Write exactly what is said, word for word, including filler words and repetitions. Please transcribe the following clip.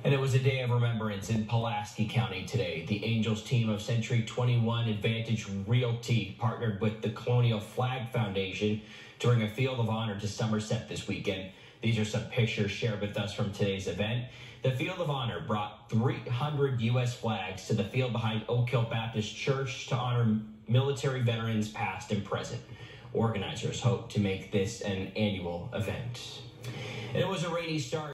And it was a day of remembrance in Pulaski County today. The Angels team of Century twenty-one Advantage Realty partnered with the Colonial Flag Foundation to bring a Field of Honor to Somerset this weekend. These are some pictures shared with us from today's event. The Field of Honor brought three hundred U S flags to the field behind Oak Hill Baptist Church to honor military veterans past and present. Organizers hope to make this an annual event. And it was a rainy start.